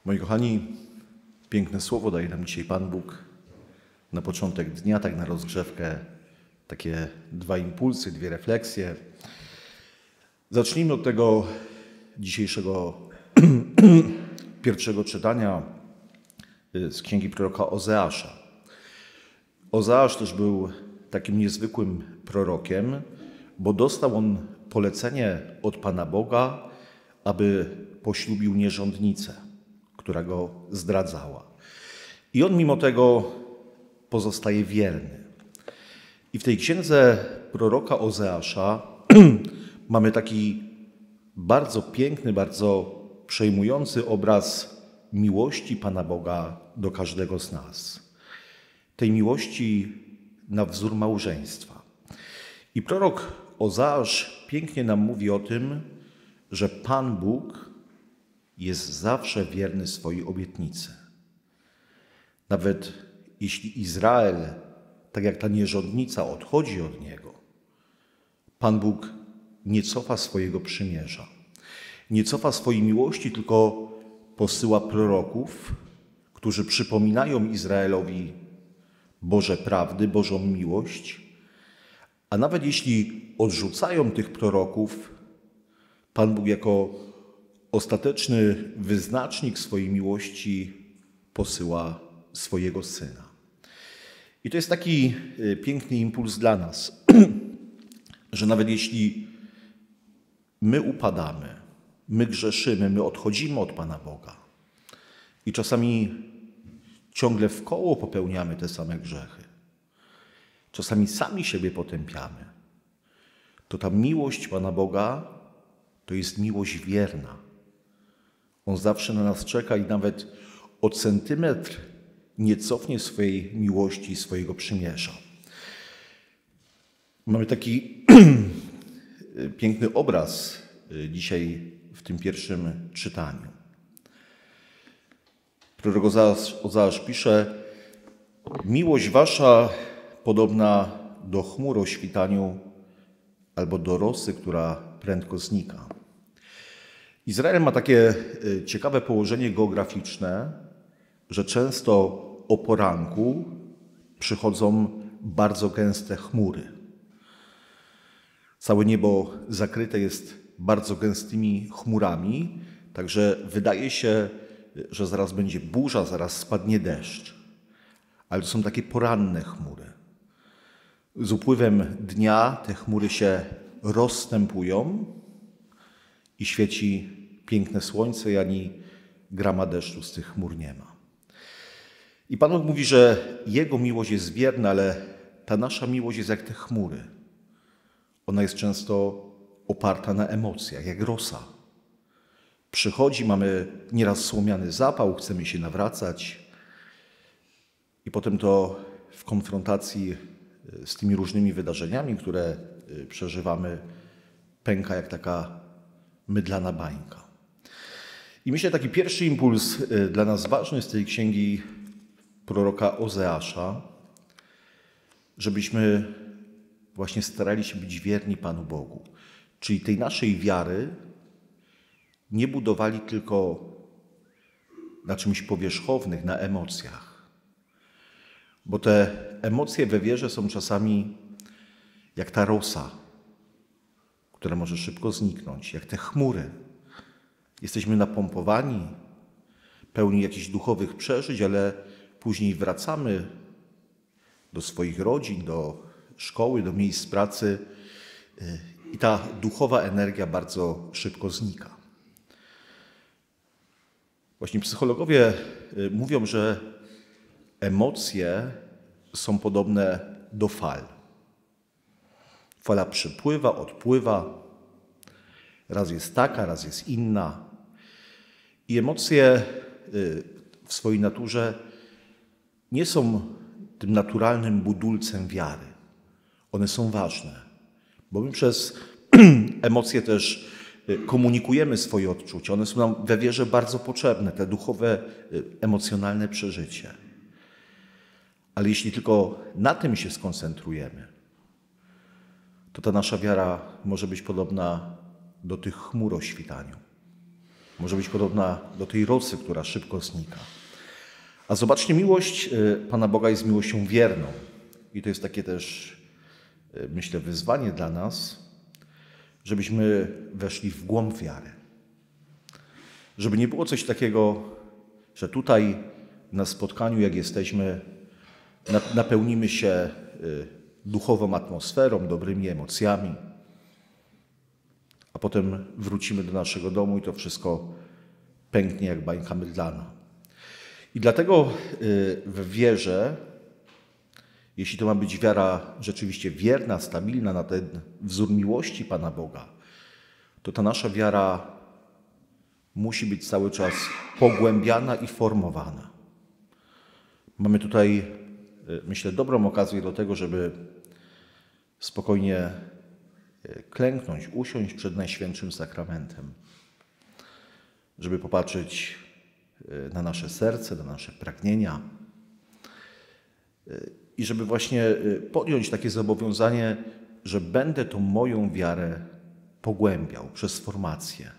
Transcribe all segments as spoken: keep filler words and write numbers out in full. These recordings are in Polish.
Moi kochani, piękne słowo daje nam dzisiaj Pan Bóg na początek dnia, tak na rozgrzewkę, takie dwa impulsy, dwie refleksje. Zacznijmy od tego dzisiejszego pierwszego czytania z księgi proroka Ozeasza. Ozeasz też był takim niezwykłym prorokiem, bo dostał on polecenie od Pana Boga, aby poślubił nierządnicę, która go zdradzała. I on mimo tego pozostaje wierny. I w tej księdze proroka Ozeasza mamy taki bardzo piękny, bardzo przejmujący obraz miłości Pana Boga do każdego z nas. Tej miłości na wzór małżeństwa. I prorok Ozeasz pięknie nam mówi o tym, że Pan Bóg jest zawsze wierny swojej obietnicy. Nawet jeśli Izrael, tak jak ta nierządnica, odchodzi od Niego, Pan Bóg nie cofa swojego przymierza. Nie cofa swojej miłości, tylko posyła proroków, którzy przypominają Izraelowi Boże prawdy, Bożą miłość, a nawet jeśli odrzucają tych proroków, Pan Bóg jako ostateczny wyznacznik swojej miłości posyła swojego Syna. I to jest taki piękny impuls dla nas, że nawet jeśli my upadamy, my grzeszymy, my odchodzimy od Pana Boga i czasami ciągle w koło popełniamy te same grzechy, czasami sami siebie potępiamy, to ta miłość Pana Boga to jest miłość wierna. On zawsze na nas czeka i nawet o centymetr nie cofnie swojej miłości, swojego przymierza. Mamy taki piękny obraz dzisiaj w tym pierwszym czytaniu. Prorok Ozeasz, Ozeasz pisze: miłość wasza podobna do chmur o świtaniu albo do rosy, która prędko znika. Izrael ma takie ciekawe położenie geograficzne, że często o poranku przychodzą bardzo gęste chmury. Całe niebo zakryte jest bardzo gęstymi chmurami, także wydaje się, że zaraz będzie burza, zaraz spadnie deszcz. Ale to są takie poranne chmury. Z upływem dnia te chmury się rozstępują i świeci piękne słońce i ani grama deszczu z tych chmur nie ma. I Pan Bóg mówi, że Jego miłość jest wierna, ale ta nasza miłość jest jak te chmury. Ona jest często oparta na emocjach, jak rosa. Przychodzi, mamy nieraz słomiany zapał, chcemy się nawracać i potem to w konfrontacji z tymi różnymi wydarzeniami, które przeżywamy, pęka jak taka mydlana bańka. I myślę, taki pierwszy impuls dla nas ważny z tej księgi proroka Ozeasza, żebyśmy właśnie starali się być wierni Panu Bogu. Czyli tej naszej wiary nie budowali tylko na czymś powierzchownych, na emocjach. Bo te emocje we wierze są czasami jak ta rosa, która może szybko zniknąć, jak te chmury. Jesteśmy napompowani, pełni jakichś duchowych przeżyć, ale później wracamy do swoich rodzin, do szkoły, do miejsc pracy i ta duchowa energia bardzo szybko znika. Właśnie psychologowie mówią, że emocje są podobne do fal. Fala przypływa, odpływa, raz jest taka, raz jest inna. I emocje w swojej naturze nie są tym naturalnym budulcem wiary. One są ważne, bo my przez emocje też komunikujemy swoje odczucia. One są nam we wierze bardzo potrzebne, te duchowe, emocjonalne przeżycie. Ale jeśli tylko na tym się skoncentrujemy, to ta nasza wiara może być podobna do tych chmur o świtaniu. Może być podobna do tej rosy, która szybko znika. A zobaczcie, miłość Pana Boga jest miłością wierną. I to jest takie też, myślę, wyzwanie dla nas, żebyśmy weszli w głąb wiary. Żeby nie było coś takiego, że tutaj na spotkaniu, jak jesteśmy, napełnimy się duchową atmosferą, dobrymi emocjami, a potem wrócimy do naszego domu i to wszystko pęknie jak bańka mydlana. I dlatego w wierze, jeśli to ma być wiara rzeczywiście wierna, stabilna, na ten wzór miłości Pana Boga, to ta nasza wiara musi być cały czas pogłębiana i formowana. Mamy tutaj, myślę, dobrą okazję do tego, żeby spokojnie klęknąć, usiąść przed Najświętszym Sakramentem, żeby popatrzeć na nasze serce, na nasze pragnienia i żeby właśnie podjąć takie zobowiązanie, że będę tą moją wiarę pogłębiał przez formację.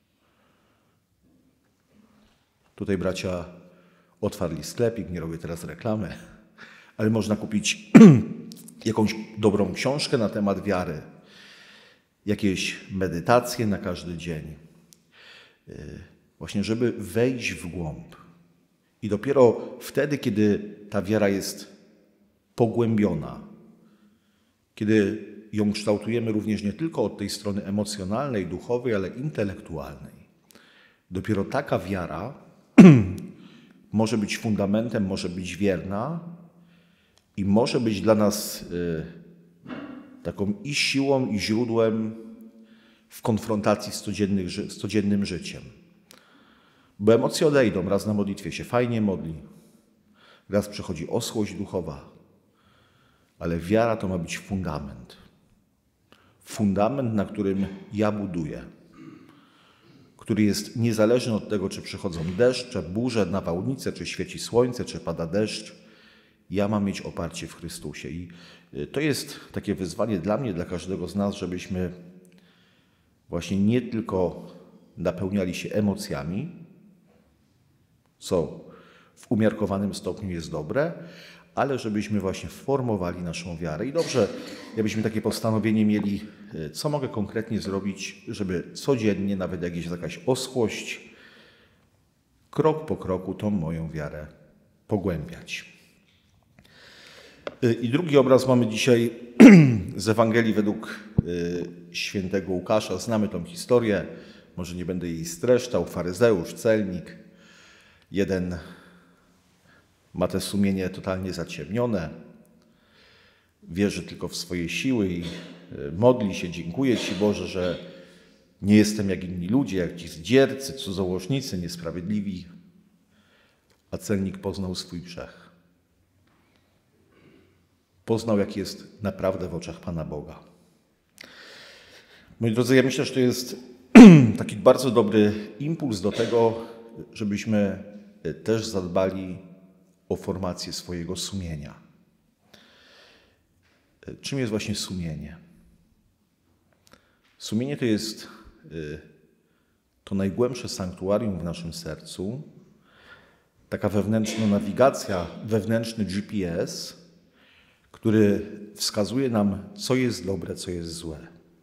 Tutaj bracia otwarli sklepik, nie robię teraz reklamy, ale można kupić jakąś dobrą książkę na temat wiary, jakieś medytacje na każdy dzień. Właśnie, żeby wejść w głąb. I dopiero wtedy, kiedy ta wiara jest pogłębiona, kiedy ją kształtujemy również nie tylko od tej strony emocjonalnej, duchowej, ale intelektualnej, dopiero taka wiara może być fundamentem, może być wierna i może być dla nas y, taką i siłą, i źródłem w konfrontacji z, z codziennym życiem. Bo emocje odejdą, raz na modlitwie się fajnie modli, raz przychodzi osłość duchowa, ale wiara to ma być fundament. Fundament, na którym ja buduję, który jest niezależny od tego, czy przychodzą deszcze, burze, nawałnice, czy świeci słońce, czy pada deszcz. Ja mam mieć oparcie w Chrystusie. I to jest takie wyzwanie dla mnie, dla każdego z nas, żebyśmy właśnie nie tylko napełniali się emocjami, co w umiarkowanym stopniu jest dobre, ale żebyśmy właśnie formowali naszą wiarę. I dobrze, jakbyśmy takie postanowienie mieli, co mogę konkretnie zrobić, żeby codziennie, nawet jak jest jakaś oschłość, krok po kroku tą moją wiarę pogłębiać. I drugi obraz mamy dzisiaj z Ewangelii według świętego Łukasza. Znamy tą historię, może nie będę jej streszczał. Faryzeusz, celnik, jeden ma to sumienie totalnie zaciemnione, wierzy tylko w swoje siły i modli się, dziękuję Ci Boże, że nie jestem jak inni ludzie, jak ci zdziercy, cudzołożnicy, niesprawiedliwi. A celnik poznał swój grzech. Poznał, jaki jest naprawdę w oczach Pana Boga. Moi drodzy, ja myślę, że to jest taki bardzo dobry impuls do tego, żebyśmy też zadbali o formację swojego sumienia. Czym jest właśnie sumienie? Sumienie to jest to najgłębsze sanktuarium w naszym sercu, taka wewnętrzna nawigacja, wewnętrzny G P S, który wskazuje nam, co jest dobre, co jest złe.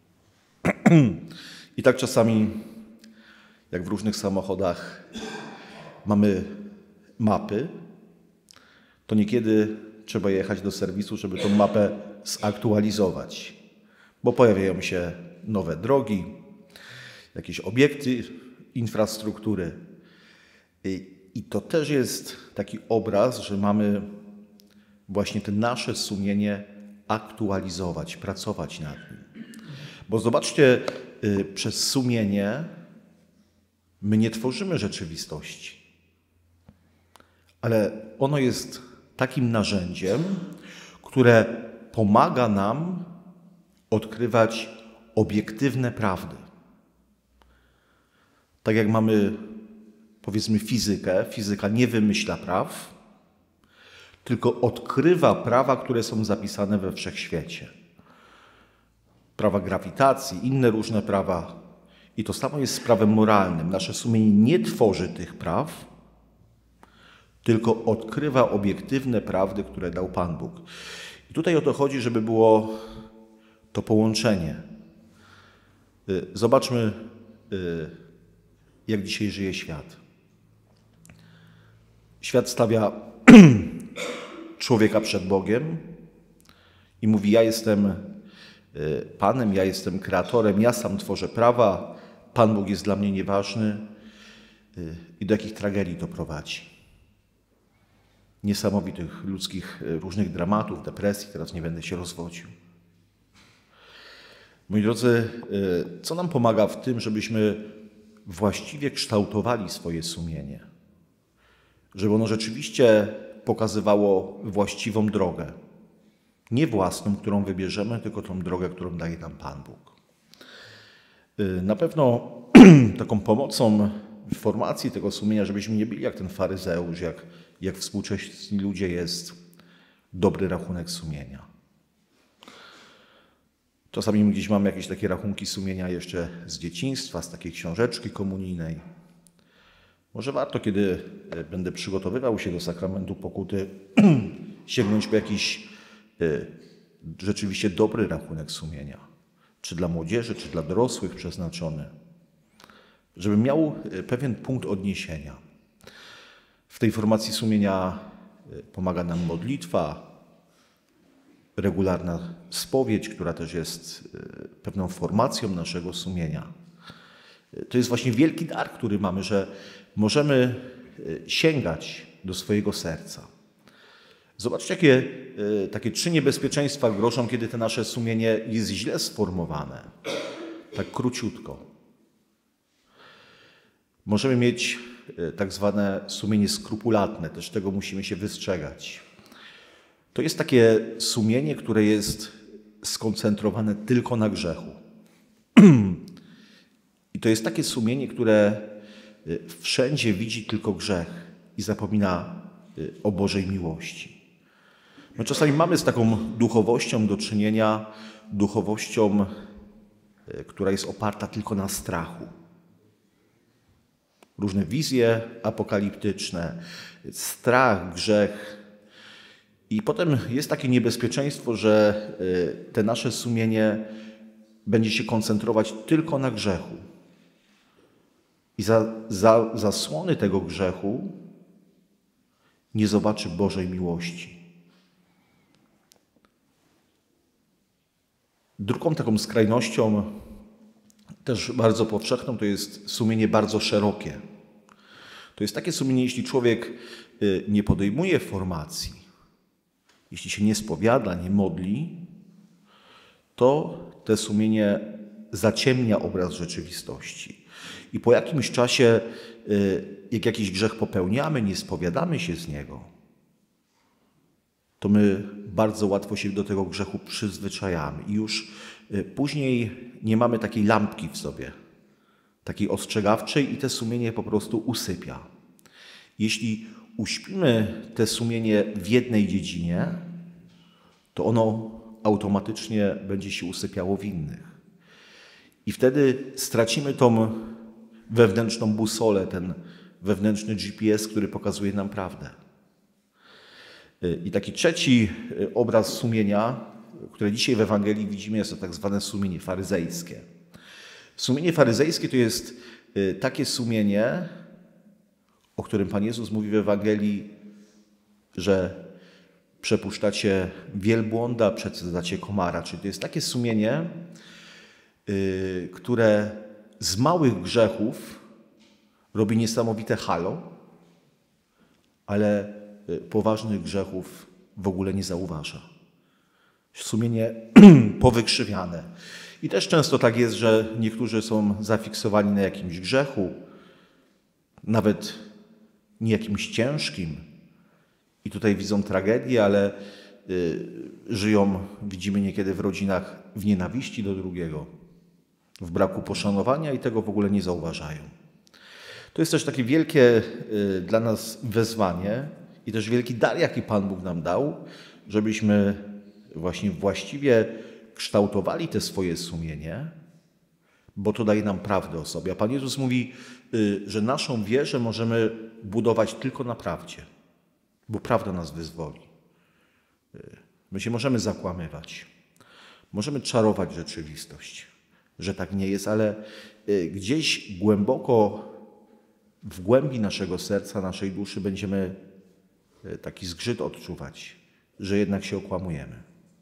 I tak czasami, jak w różnych samochodach mamy mapy, to niekiedy trzeba jechać do serwisu, żeby tą mapę zaktualizować, bo pojawiają się nowe drogi, jakieś obiekty infrastruktury. I to też jest taki obraz, że mamy właśnie to nasze sumienie aktualizować, pracować nad nim. Bo zobaczcie, przez sumienie my nie tworzymy rzeczywistości, ale ono jest takim narzędziem, które pomaga nam odkrywać obiektywne prawdy. Tak jak mamy, powiedzmy, fizykę, fizyka nie wymyśla praw, tylko odkrywa prawa, które są zapisane we wszechświecie. Prawa grawitacji, inne różne prawa. I to samo jest z prawem moralnym. Nasze sumienie nie tworzy tych praw, tylko odkrywa obiektywne prawdy, które dał Pan Bóg. I tutaj o to chodzi, żeby było to połączenie. Zobaczmy, jak dzisiaj żyje świat. Świat stawia człowieka przed Bogiem i mówi: ja jestem Panem, ja jestem kreatorem, ja sam tworzę prawa, Pan Bóg jest dla mnie nieważny. I do jakich tragedii to prowadzi. Niesamowitych ludzkich różnych dramatów, depresji, teraz nie będę się rozwodził. Moi drodzy, co nam pomaga w tym, żebyśmy właściwie kształtowali swoje sumienie? Żeby ono rzeczywiście pokazywało właściwą drogę. Nie własną, którą wybierzemy, tylko tą drogę, którą daje nam Pan Bóg. Na pewno taką pomocą w formacji tego sumienia, żebyśmy nie byli jak ten faryzeusz, jak, jak współcześni ludzie, jest dobry rachunek sumienia. Czasami gdzieś mamy jakieś takie rachunki sumienia jeszcze z dzieciństwa, z takiej książeczki komunijnej. Może warto, kiedy będę przygotowywał się do sakramentu pokuty, sięgnąć po jakiś y, rzeczywiście dobry rachunek sumienia. Czy dla młodzieży, czy dla dorosłych przeznaczony. Żeby miał pewien punkt odniesienia. W tej formacji sumienia pomaga nam modlitwa, regularna spowiedź, która też jest pewną formacją naszego sumienia. To jest właśnie wielki dar, który mamy, że możemy sięgać do swojego serca. Zobaczcie, jakie takie trzy niebezpieczeństwa grożą, kiedy to nasze sumienie jest źle sformowane. Tak króciutko. Możemy mieć tak zwane sumienie skrupulatne, też tego musimy się wystrzegać. To jest takie sumienie, które jest skoncentrowane tylko na grzechu. I to jest takie sumienie, które wszędzie widzi tylko grzech i zapomina o Bożej miłości. My czasami mamy z taką duchowością do czynienia, duchowością, która jest oparta tylko na strachu. Różne wizje apokaliptyczne, strach, grzech. I potem jest takie niebezpieczeństwo, że te nasze sumienie będzie się koncentrować tylko na grzechu. I za, za zasłony tego grzechu nie zobaczy Bożej miłości. Drugą taką skrajnością, też bardzo powszechną, to jest sumienie bardzo szerokie. To jest takie sumienie, jeśli człowiek nie podejmuje formacji, jeśli się nie spowiada, nie modli, to te sumienie zaciemnia obraz rzeczywistości. I po jakimś czasie, jak jakiś grzech popełniamy, nie spowiadamy się z niego, to my bardzo łatwo się do tego grzechu przyzwyczajamy i już później nie mamy takiej lampki w sobie, takiej ostrzegawczej i te sumienie po prostu usypia. Jeśli uśpimy te sumienie w jednej dziedzinie, to ono automatycznie będzie się usypiało w innych. I wtedy stracimy tą wewnętrzną busolę, ten wewnętrzny G P S, który pokazuje nam prawdę. I taki trzeci obraz sumienia, który dzisiaj w Ewangelii widzimy, jest to tak zwane sumienie faryzejskie. Sumienie faryzejskie to jest takie sumienie, o którym Pan Jezus mówi w Ewangelii, że przepuszczacie wielbłąda, przecedzacie komara. Czyli to jest takie sumienie, które z małych grzechów robi niesamowite halo, ale poważnych grzechów w ogóle nie zauważa. Sumienie powykrzywiane. I też często tak jest, że niektórzy są zafiksowani na jakimś grzechu, nawet nie jakimś ciężkim. I tutaj widzą tragedię, ale y, żyją, widzimy niekiedy w rodzinach, w nienawiści do drugiego, w braku poszanowania i tego w ogóle nie zauważają. To jest też takie wielkie y, dla nas wezwanie i też wielki dar, jaki Pan Bóg nam dał, żebyśmy właśnie właściwie kształtowali te swoje sumienie bo to daje nam prawdę o sobie. A Pan Jezus mówi, że naszą wierzę możemy budować tylko na prawdzie, bo prawda nas wyzwoli. My się możemy zakłamywać, możemy czarować rzeczywistość, że tak nie jest, ale gdzieś głęboko w głębi naszego serca, naszej duszy będziemy taki zgrzyt odczuwać, że jednak się okłamujemy.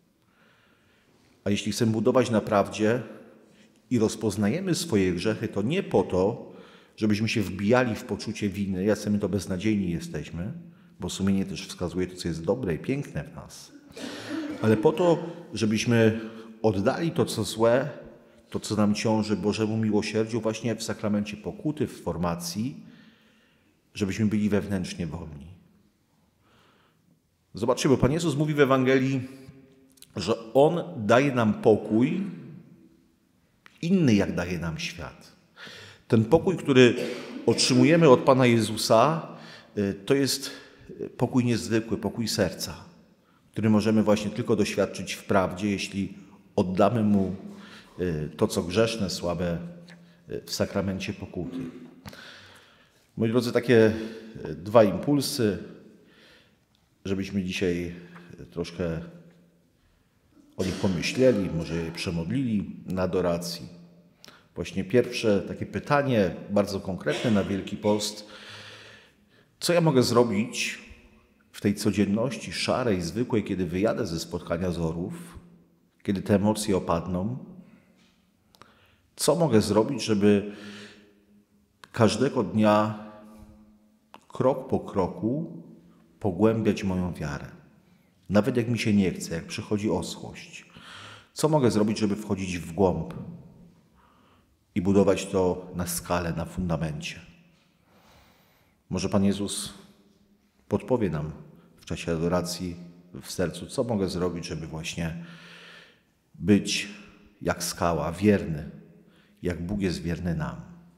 A jeśli chcemy budować na prawdzie i rozpoznajemy swoje grzechy, to nie po to, żebyśmy się wbijali w poczucie winy, jacy my to beznadziejni jesteśmy, bo sumienie też wskazuje to, co jest dobre i piękne w nas, ale po to, żebyśmy oddali to, co złe, to, co nam ciąży Bożemu miłosierdziu właśnie w sakramencie pokuty, w formacji, żebyśmy byli wewnętrznie wolni. Zobaczcie, bo Pan Jezus mówi w Ewangelii, że On daje nam pokój inny, jak daje nam świat. Ten pokój, który otrzymujemy od Pana Jezusa, to jest pokój niezwykły, pokój serca, który możemy właśnie tylko doświadczyć w prawdzie, jeśli oddamy Mu to, co grzeszne, słabe w sakramencie pokuty. Moi drodzy, takie dwa impulsy, żebyśmy dzisiaj troszkę o nich pomyśleli, może je przemodlili na adoracji. Właśnie pierwsze takie pytanie, bardzo konkretne na Wielki Post. Co ja mogę zrobić w tej codzienności szarej, zwykłej, kiedy wyjadę ze spotkania zorów, kiedy te emocje opadną? Co mogę zrobić, żeby każdego dnia, krok po kroku, pogłębiać moją wiarę? Nawet jak mi się nie chce, jak przychodzi oschłość. Co mogę zrobić, żeby wchodzić w głąb i budować to na skalę, na fundamencie? Może Pan Jezus podpowie nam w czasie adoracji w sercu, co mogę zrobić, żeby właśnie być jak skała, wierny, jak Bóg jest wierny nam.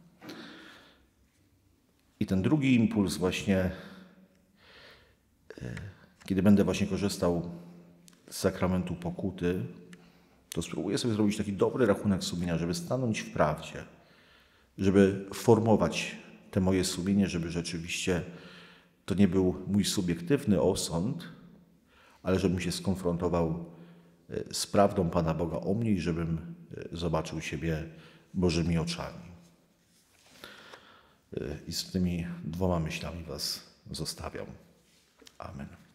I ten drugi impuls właśnie, kiedy będę właśnie korzystał z sakramentu pokuty, to spróbuję sobie zrobić taki dobry rachunek sumienia, żeby stanąć w prawdzie, żeby formować te moje sumienie, żeby rzeczywiście to nie był mój subiektywny osąd, ale żebym się skonfrontował z prawdą Pana Boga o mnie i żebym zobaczył siebie Bożymi oczami. I z tymi dwoma myślami was zostawiam. Amen.